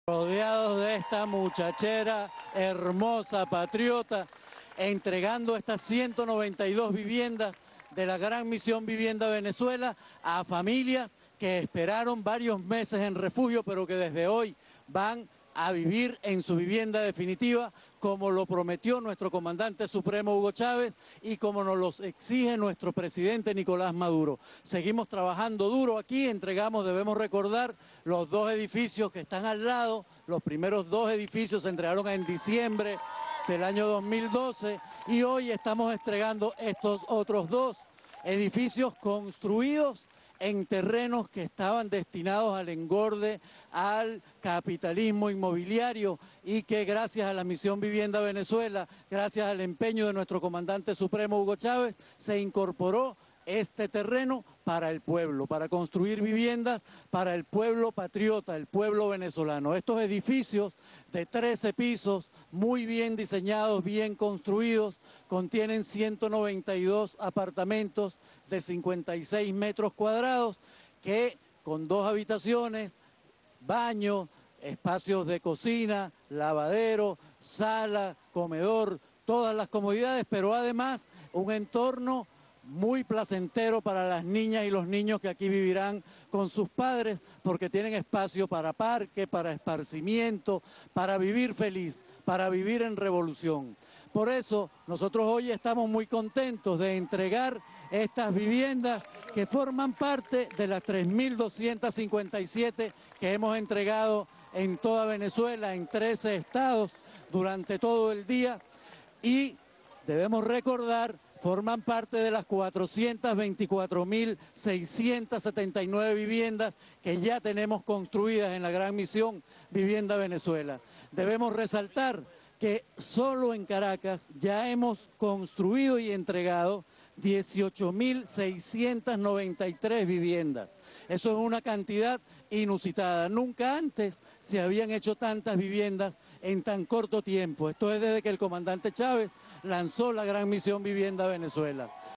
Rodeados de esta muchachera hermosa, patriota, entregando estas 192 viviendas de la Gran Misión Vivienda Venezuela a familias que esperaron varios meses en refugio, pero que desde hoy van a vivir en su vivienda definitiva, como lo prometió nuestro comandante supremo Hugo Chávez y como nos lo exige nuestro presidente Nicolás Maduro. Seguimos trabajando duro aquí, debemos recordar, los dos edificios que están al lado. Los primeros dos edificios se entregaron en diciembre del año 2012 y hoy estamos entregando estos otros dos edificios construidos en terrenos que estaban destinados al engorde, al capitalismo inmobiliario, y que gracias a la Misión Vivienda Venezuela, gracias al empeño de nuestro comandante supremo Hugo Chávez, se incorporó este terreno para el pueblo, para construir viviendas para el pueblo patriota, el pueblo venezolano. Estos edificios de 13 pisos, muy bien diseñados, bien construidos, contienen 192 apartamentos de 56 metros cuadrados que con 2 habitaciones, baño, espacios de cocina, lavadero, sala, comedor, todas las comodidades, pero además un entorno muy placentero para las niñas y los niños que aquí vivirán con sus padres, porque tienen espacio para parque, para esparcimiento, para vivir feliz, para vivir en revolución. Por eso nosotros hoy estamos muy contentos de entregar estas viviendas que forman parte de las 3.257 que hemos entregado en toda Venezuela, en 13 estados, durante todo el día, y debemos recordar, forman parte de las 424.679 viviendas que ya tenemos construidas en la Gran Misión Vivienda Venezuela. Debemos resaltar que solo en Caracas ya hemos construido y entregado 18.693 viviendas. Eso es una cantidad inusitada. Nunca antes se habían hecho tantas viviendas en tan corto tiempo. Esto es desde que el comandante Chávez lanzó la Gran Misión Vivienda Venezuela.